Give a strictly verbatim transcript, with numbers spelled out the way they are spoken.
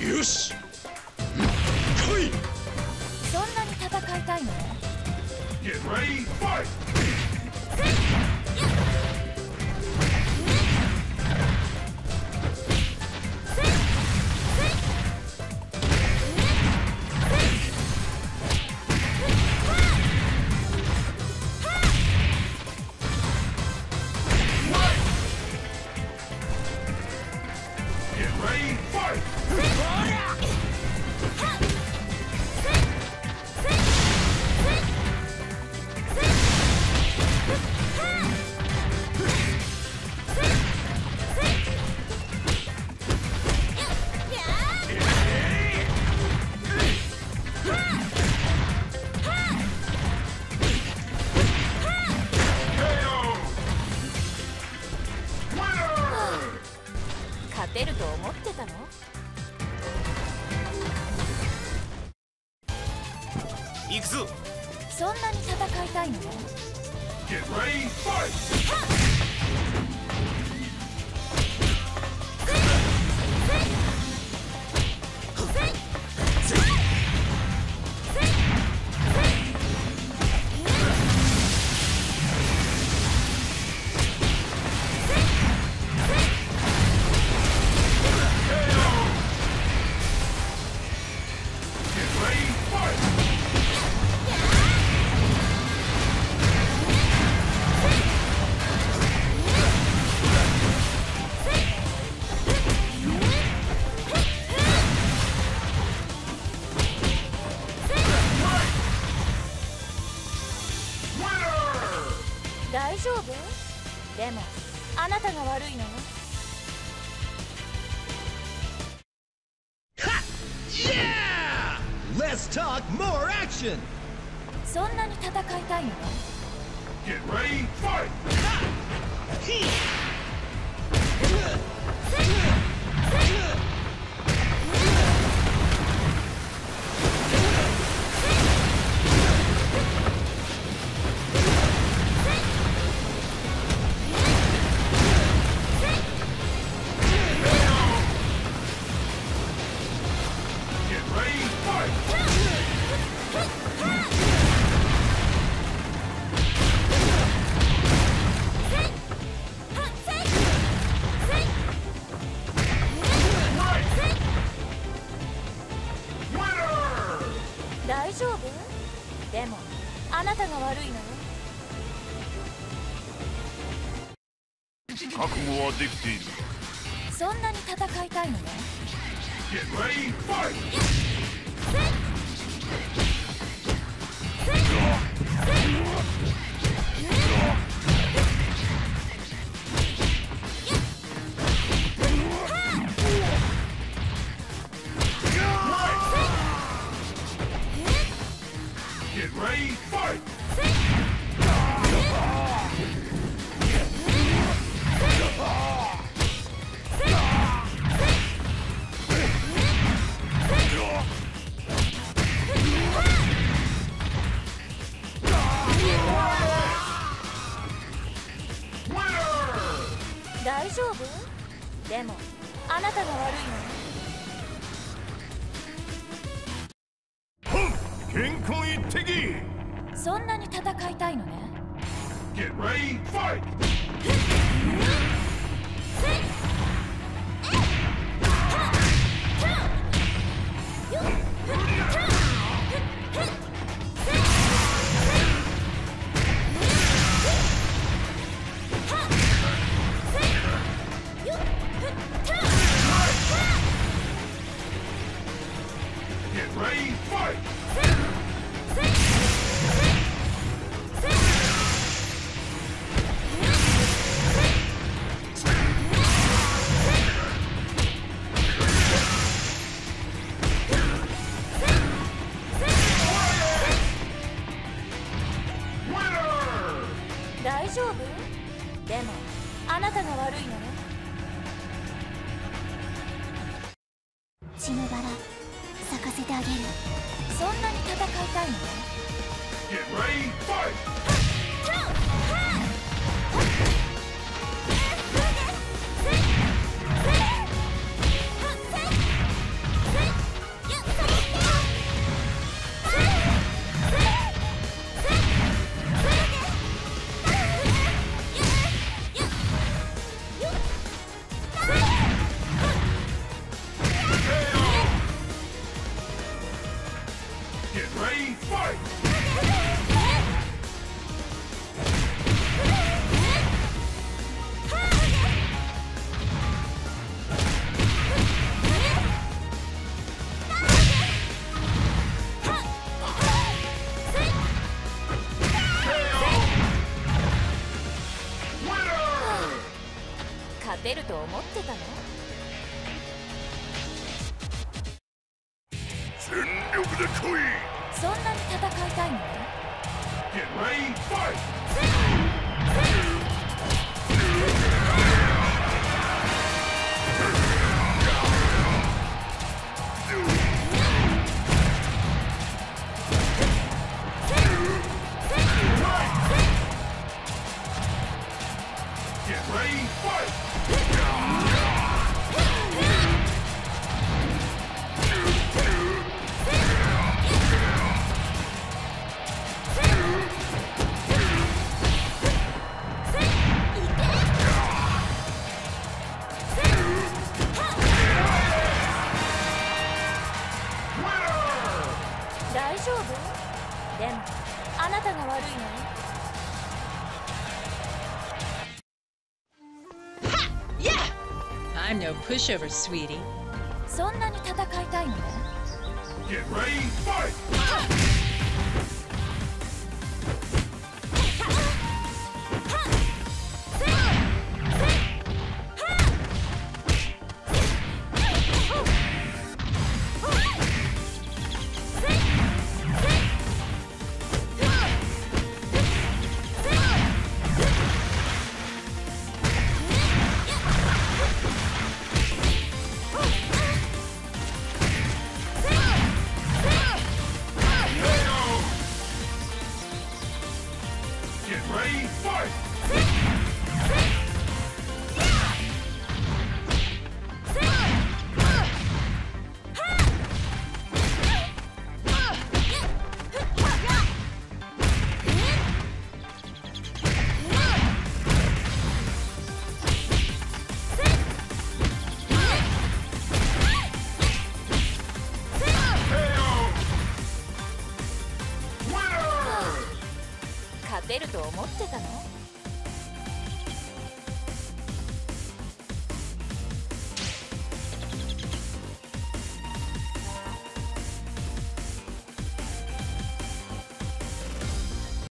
よし、来い。 そんなに戦いたいのね。 Get ready, fight! 勝てると思ってたの？ 行くぞ。 そんなに戦いたいのね。 Get ready, fight! 大丈夫？でもあなたが悪いのよ。 はっ、yeah! Let's talk more action. そんなに戦いたいのね。 Get ready, fight! 大丈夫？でもあなたが悪いのよ。 覚悟はできている。 そんなに戦いたいのね。 Get ready, fight! 大丈夫？でもあなたが悪いのよ。 健康一滴。 そんなに戦いたいのね。 Get ready, fight! 大丈夫？でもあなたが悪いのよ。血のバラ咲かせてあげる。そんなに戦いたいのね。 Get ready, fight! 「 勝てると思ってたの？ 全力で来い。 そんなに戦いたいのね。 Get ready, fight! Get ready, fight! Winner! 大丈夫？でもあなたが悪いのよ。 I'm no pushover, sweetie. そんなに戦いたいのね。 Get ready, fight! Get ready, fight! Winner! 勝てると思ってたの？